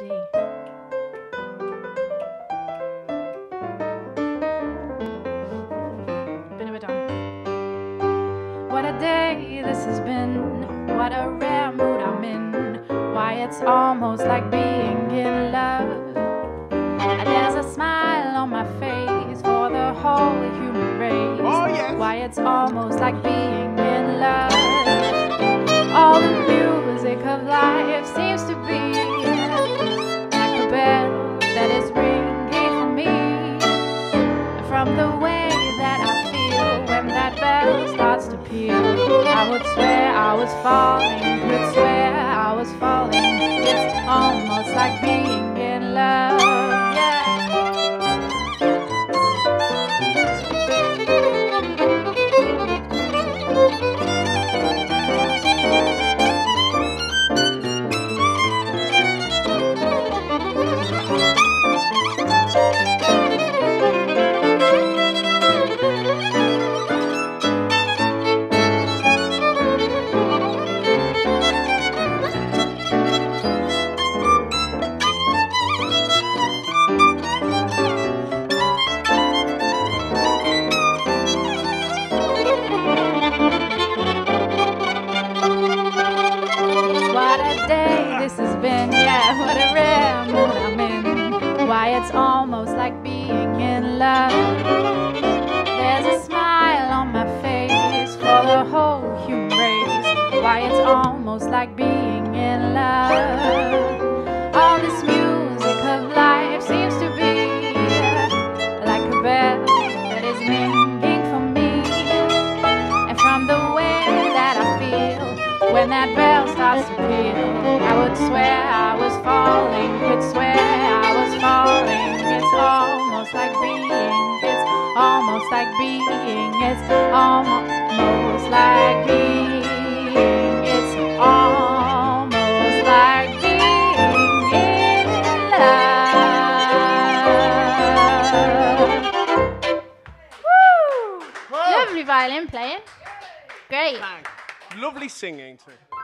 D. Bit of a done. What a day this has been. What a rare mood I'm in. Why, it's almost like being in love. There's a smile on my face for the whole human race. Oh, yes. Why, it's almost like being in love. All the music of life seems to be like a bell that is ringing for me. From the way that I feel when that bell starts to peal, I would swear I was falling, could swear I was falling. It's almost like being in love, yeah. This has been, yeah, what a rare mood I'm in. Why, it's almost like being in love. There's a smile on my face for the whole human race. Why, it's almost like being in love. All this music of life seems to be like a bell that is ringing for me. And from the way that I feel when that bell starts to peal, I would swear I was falling, could swear I was falling. It's almost like being, it's almost like being, it's almost like being, it's almost like being in love. Woo! Lovely violin playing. Great. Lovely singing too.